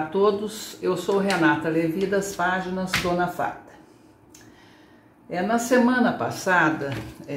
todos, eu sou Renata Levi das páginas Dona Fada. Na semana passada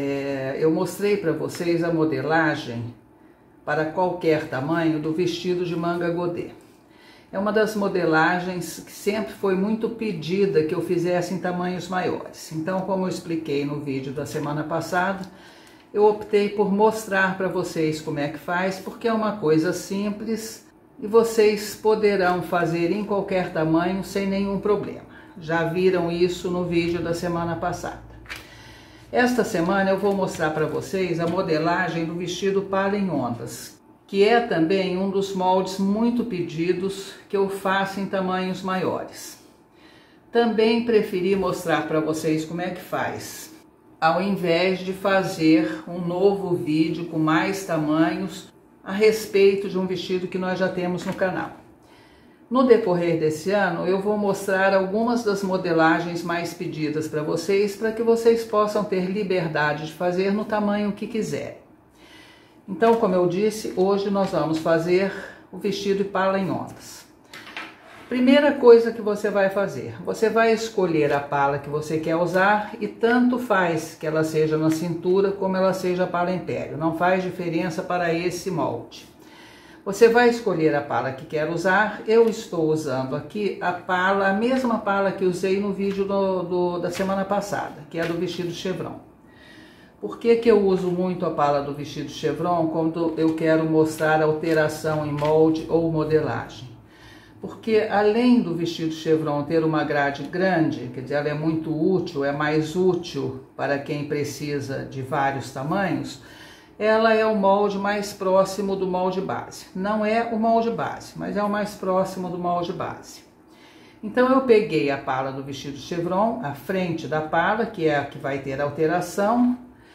eu mostrei para vocês a modelagem para qualquer tamanho do vestido de manga godê. É uma das modelagens que sempre foi muito pedida que eu fizesse em tamanhos maiores. Então, como eu expliquei no vídeo da semana passada, eu optei por mostrar para vocês como é que faz, porque é uma coisa simples e vocês poderão fazer em qualquer tamanho sem nenhum problema. Já viram isso no vídeo da semana passada. Esta semana eu vou mostrar para vocês a modelagem do vestido pala em ondas, que é também um dos moldes muito pedidos que eu faço em tamanhos maiores. Também preferi mostrar para vocês como é que faz, ao invés de fazer um novo vídeo com mais tamanhos a respeito de um vestido que nós já temos no canal. No decorrer desse ano, eu vou mostrar algumas das modelagens mais pedidas para que vocês possam ter liberdade de fazer no tamanho que quiserem. Então, como eu disse, hoje nós vamos fazer o vestido pala em ondas. Primeira coisa que você vai fazer, você vai escolher a pala que você quer usar e tanto faz que ela seja na cintura como ela seja pala império, não faz diferença para esse molde. Você vai escolher a pala que quer usar. Eu estou usando aqui a mesma pala que usei no vídeo da semana passada, que é do vestido chevron. Por que eu uso muito a pala do vestido chevron quando eu quero mostrar alteração em molde ou modelagem? Porque além do vestido chevron ter uma grade grande, quer dizer, ela é muito útil, é mais útil para quem precisa de vários tamanhos, ela é o molde mais próximo do molde base. Não é o molde base, mas é o mais próximo do molde base. Então eu peguei a pala do vestido chevron, a frente da pala, que é a que vai ter alteração,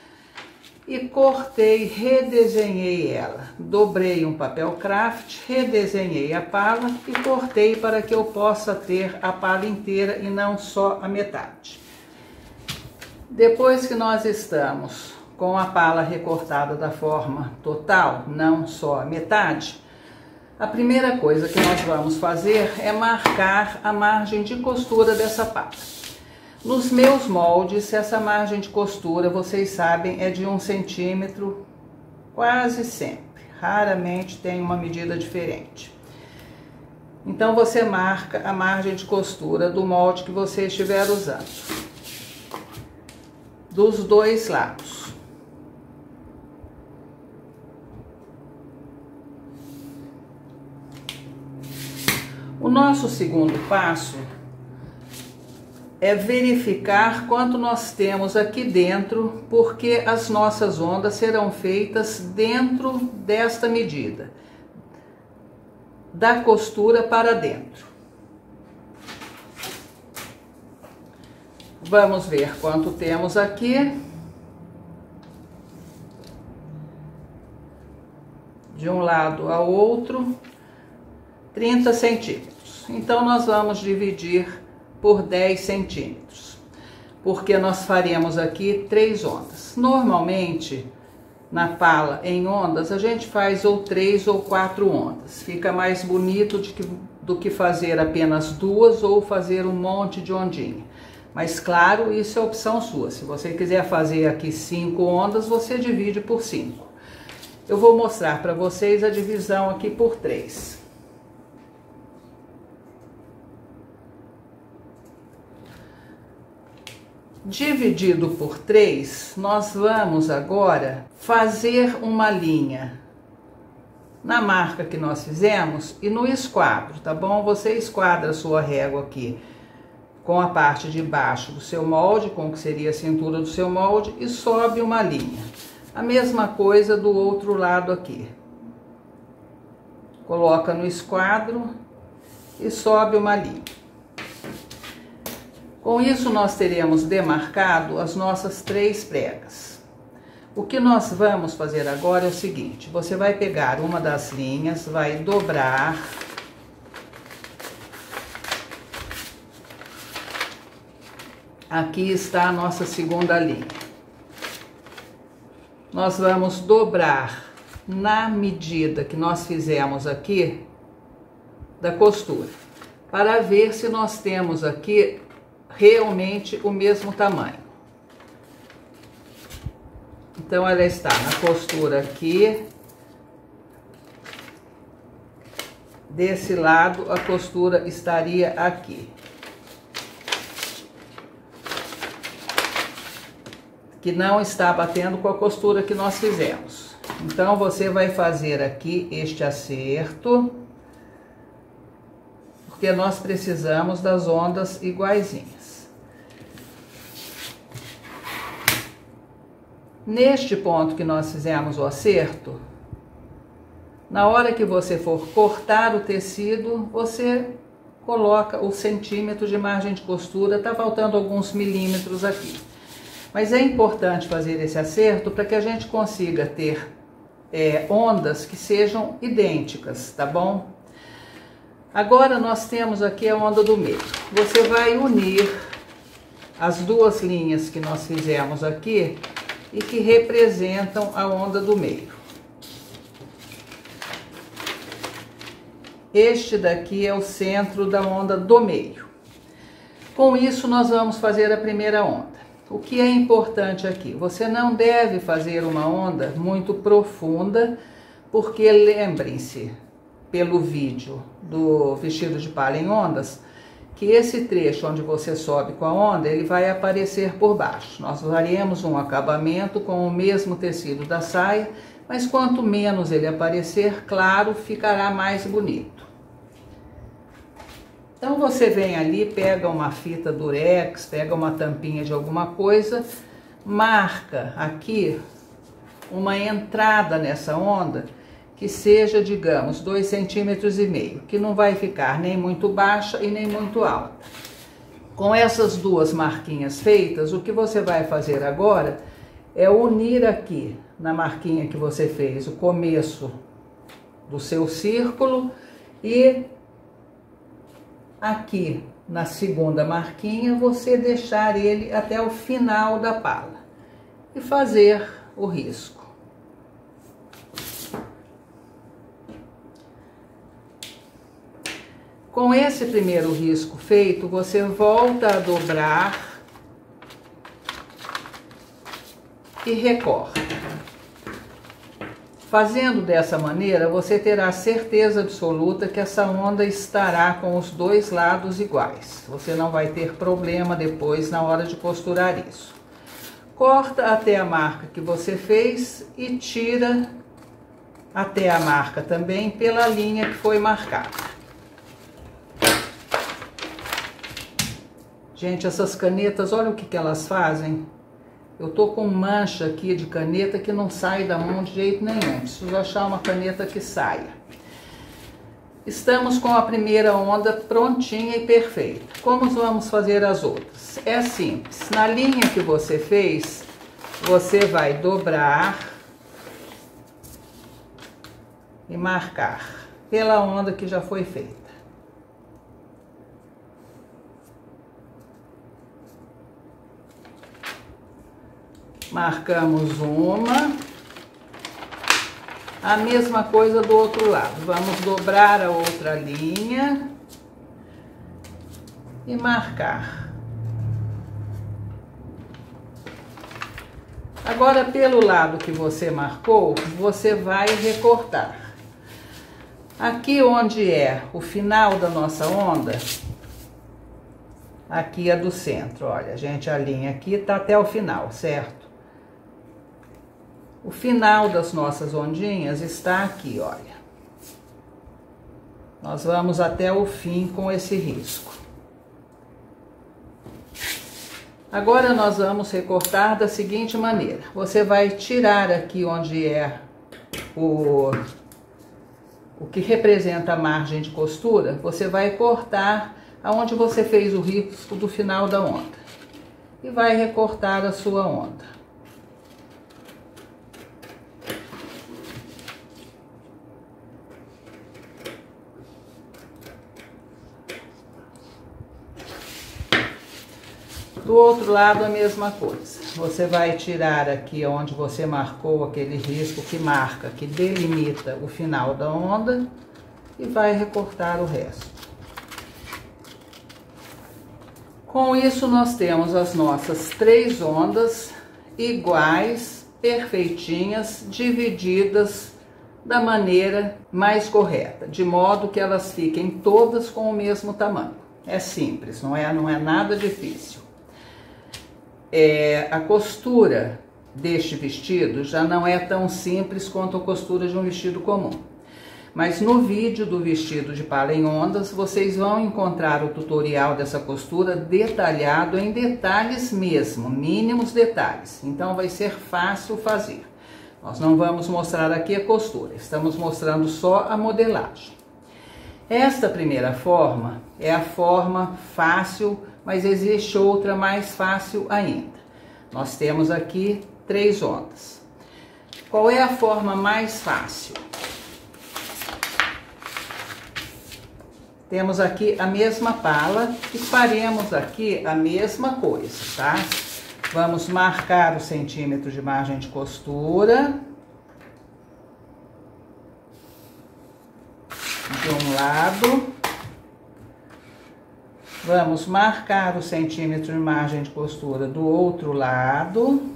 e cortei, redesenhei ela. Dobrei um papel craft, redesenhei a pala e cortei para que eu possa ter a pala inteira e não só a metade. Depois que nós estamos com a pala recortada da forma total, não só a metade, a primeira coisa que nós vamos fazer é marcar a margem de costura dessa pala. Nos meus moldes, essa margem de costura, vocês sabem, é de 1 centímetro quase sempre. Raramente tem uma medida diferente. Então, você marca a margem de costura do molde que você estiver usando, dos dois lados. O nosso segundo passo é verificar quanto nós temos aqui dentro, porque as nossas ondas serão feitas dentro desta medida, da costura para dentro. Vamos ver quanto temos aqui. De um lado ao outro, 30 centímetros. Então, nós vamos dividir por 10 centímetros, porque nós faremos aqui 3 ondas. Normalmente, na pala em ondas, a gente faz ou 3 ou 4 ondas. Fica mais bonito do que fazer apenas 2 ou fazer um monte de ondinha. Mas, claro, isso é opção sua. Se você quiser fazer aqui 5 ondas, você divide por 5. Eu vou mostrar para vocês a divisão aqui por 3. Dividido por 3, nós vamos agora fazer uma linha na marca que nós fizemos e no esquadro, tá bom? Você esquadra a sua régua aqui com a parte de baixo do seu molde, com o que seria a cintura do seu molde, e sobe uma linha. A mesma coisa do outro lado aqui. Coloca no esquadro e sobe uma linha. Com isso, nós teremos demarcado as nossas 3 pregas. O que nós vamos fazer agora é o seguinte: você vai pegar uma das linhas, vai dobrar, aqui está a nossa segunda linha. Nós vamos dobrar na medida que nós fizemos aqui da costura. para ver se nós temos aqui realmente o mesmo tamanho. Então ela está na costura aqui, desse lado a costura estaria aqui, que não está batendo com a costura que nós fizemos. Então você vai fazer aqui este acerto, porque nós precisamos das ondas iguaizinhas. Neste ponto que nós fizemos o acerto, na hora que você for cortar o tecido, você coloca o centímetro de margem de costura, tá faltando alguns milímetros aqui. Mas é importante fazer esse acerto para que a gente consiga ter ondas que sejam idênticas, tá bom? Agora nós temos aqui a onda do meio. Você vai unir as duas linhas que nós fizemos aqui e que representam a onda do meio. Este daqui é o centro da onda do meio. Com isso nós vamos fazer a primeira onda. O que é importante aqui? Você não deve fazer uma onda muito profunda, porque lembrem-se, pelo vídeo do vestido de palha em ondas, que esse trecho onde você sobe com a onda, ele vai aparecer por baixo. Nós faremos um acabamento com o mesmo tecido da saia, mas quanto menos ele aparecer, claro, ficará mais bonito. Então você vem ali, pega uma fita durex, pega uma tampinha de alguma coisa, marca aqui uma entrada nessa onda que seja, digamos, 2,5 cm, que não vai ficar nem muito baixa e nem muito alta. Com essas duas marquinhas feitas, o que você vai fazer agora é unir aqui na marquinha que você fez o começo do seu círculo e aqui na segunda marquinha você deixar ele até o final da pala e fazer o risco. Com esse primeiro risco feito, você volta a dobrar e recorta. Fazendo dessa maneira, você terá certeza absoluta que essa onda estará com os dois lados iguais. Você não vai ter problema depois na hora de costurar isso. Corta até a marca que você fez e tira até a marca também pela linha que foi marcada. Gente, essas canetas, olha o que elas fazem. Eu tô com mancha aqui de caneta que não sai da mão de jeito nenhum. Preciso achar uma caneta que saia. Estamos com a primeira onda prontinha e perfeita. Como vamos fazer as outras? É simples. Na linha que você fez, você vai dobrar e marcar pela onda que já foi feita. Marcamos uma, a mesma coisa do outro lado. Vamos dobrar a outra linha e marcar. Agora, pelo lado que você marcou, você vai recortar. Aqui onde é o final da nossa onda, aqui é do centro, olha, gente, a linha aqui tá até o final, certo? O final das nossas ondinhas está aqui, olha. Nós vamos até o fim com esse risco. Agora nós vamos recortar da seguinte maneira. Você vai tirar aqui onde é o que representa a margem de costura, você vai cortar aonde você fez o risco do final da onda. E vai recortar a sua onda. Do outro lado a mesma coisa. Você vai tirar aqui onde você marcou aquele risco que marca, que delimita o final da onda e vai recortar o resto. Com isso, nós temos as nossas 3 ondas iguais, perfeitinhas, divididas da maneira mais correta, de modo que elas fiquem todas com o mesmo tamanho. É simples, não é nada difícil. A costura deste vestido já não é tão simples quanto a costura de um vestido comum. Mas no vídeo do vestido de pala em ondas, vocês vão encontrar o tutorial dessa costura detalhado em detalhes mesmo, mínimos detalhes. Então vai ser fácil fazer. Nós não vamos mostrar aqui a costura, estamos mostrando só a modelagem. Esta primeira forma é a forma fácil, mas existe outra mais fácil ainda. Nós temos aqui 3 ondas. Qual é a forma mais fácil? Temos aqui a mesma pala e faremos aqui a mesma coisa, tá? Vamos marcar os centímetros de margem de costura. De um lado. Vamos marcar os centímetros de margem de costura do outro lado.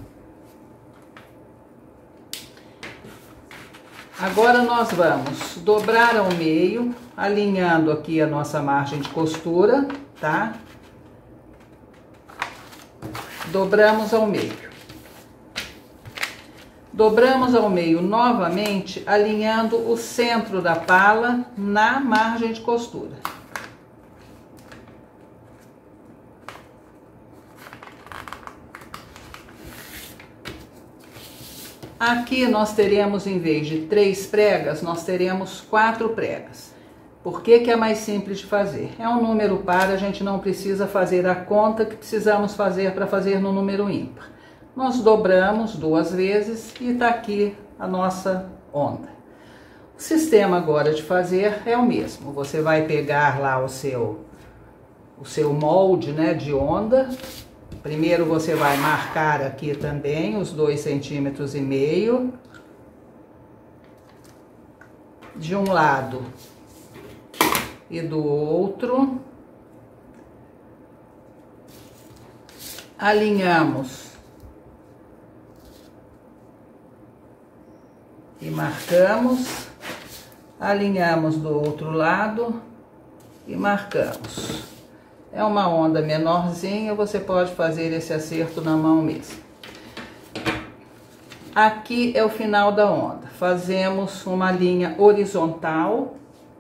Agora nós vamos dobrar ao meio, alinhando aqui a nossa margem de costura, tá? Dobramos ao meio. Dobramos ao meio novamente, alinhando o centro da pala na margem de costura. Aqui nós teremos, em vez de 3 pregas, nós teremos 4 pregas. Por que que é mais simples de fazer? É um número par, a gente não precisa fazer a conta que precisamos fazer para fazer no número ímpar. Nós dobramos 2 vezes e está aqui a nossa onda. O sistema agora de fazer é o mesmo. Você vai pegar lá o seu molde, né, de onda. Primeiro você vai marcar aqui também os 2,5 centímetros de um lado e do outro. Alinhamos e marcamos, alinhamos do outro lado e marcamos. É uma onda menorzinha, você pode fazer esse acerto na mão mesmo. Aqui é o final da onda. Fazemos uma linha horizontal,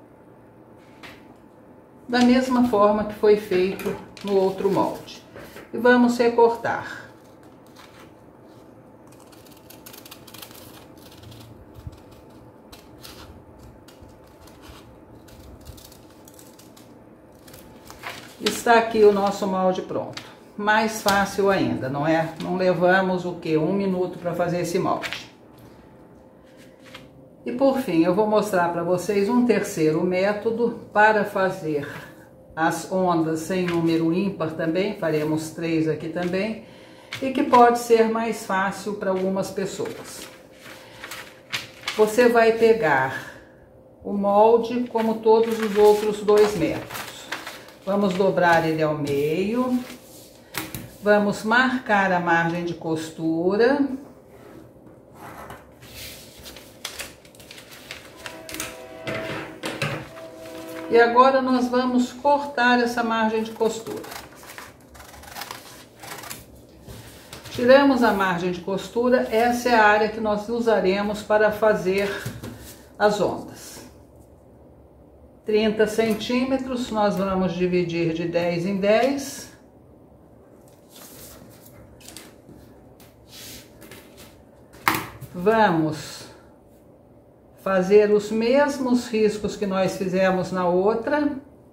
da mesma forma que foi feito no outro molde. E vamos recortar. Está aqui o nosso molde pronto. Mais fácil ainda, não é? Não levamos o que? 1 minuto para fazer esse molde. E por fim, eu vou mostrar para vocês um terceiro método para fazer as ondas sem número ímpar também. Faremos 3 aqui também. E que pode ser mais fácil para algumas pessoas. Você vai pegar o molde como todos os outros 2 métodos. Vamos dobrar ele ao meio, vamos marcar a margem de costura. E agora nós vamos cortar essa margem de costura. Tiramos a margem de costura, essa é a área que nós usaremos para fazer as ondas. 30 centímetros, nós vamos dividir de 10 em 10. Vamos fazer os mesmos riscos que nós fizemos na outra.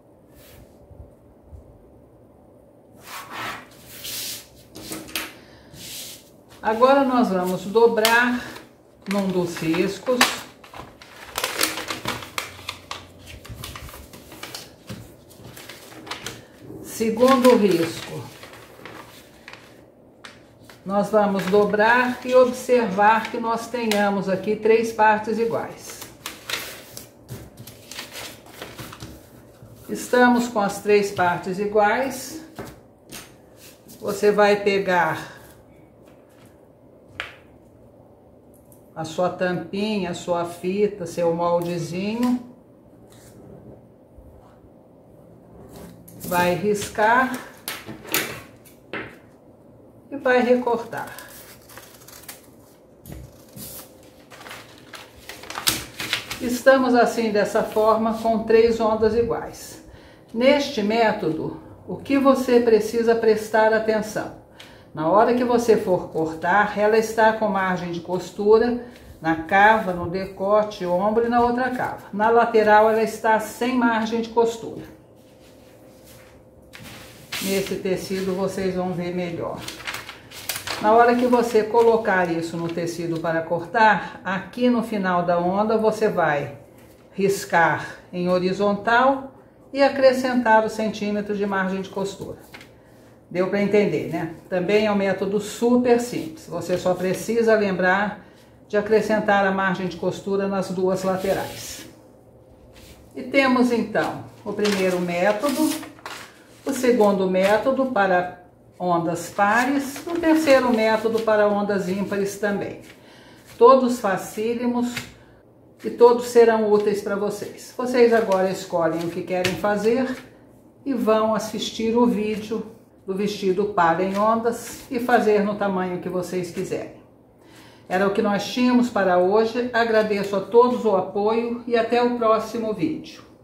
Agora nós vamos dobrar num dos riscos. Segundo risco, nós vamos dobrar e observar que nós tenhamos aqui 3 partes iguais. Estamos com as 3 partes iguais. Você vai pegar a sua tampinha, a sua fita, seu moldezinho, vai riscar e vai recortar. Estamos assim dessa forma com 3 ondas iguais. Neste método, o que você precisa prestar atenção? Na hora que você for cortar, ela está com margem de costura na cava, no decote, ombro e na outra cava. Na lateral ela está sem margem de costura. Nesse tecido vocês vão ver melhor. Na hora que você colocar isso no tecido para cortar, aqui no final da onda você vai riscar em horizontal e acrescentar os centímetros de margem de costura. Deu para entender, né? Também é um método super simples. Você só precisa lembrar de acrescentar a margem de costura nas 2 laterais. E temos então o primeiro método, o segundo método para ondas pares, o terceiro método para ondas ímpares também. Todos facílimos e todos serão úteis para vocês. Vocês agora escolhem o que querem fazer e vão assistir o vídeo do vestido par em ondas e fazer no tamanho que vocês quiserem. Era o que nós tínhamos para hoje. Agradeço a todos o apoio e até o próximo vídeo.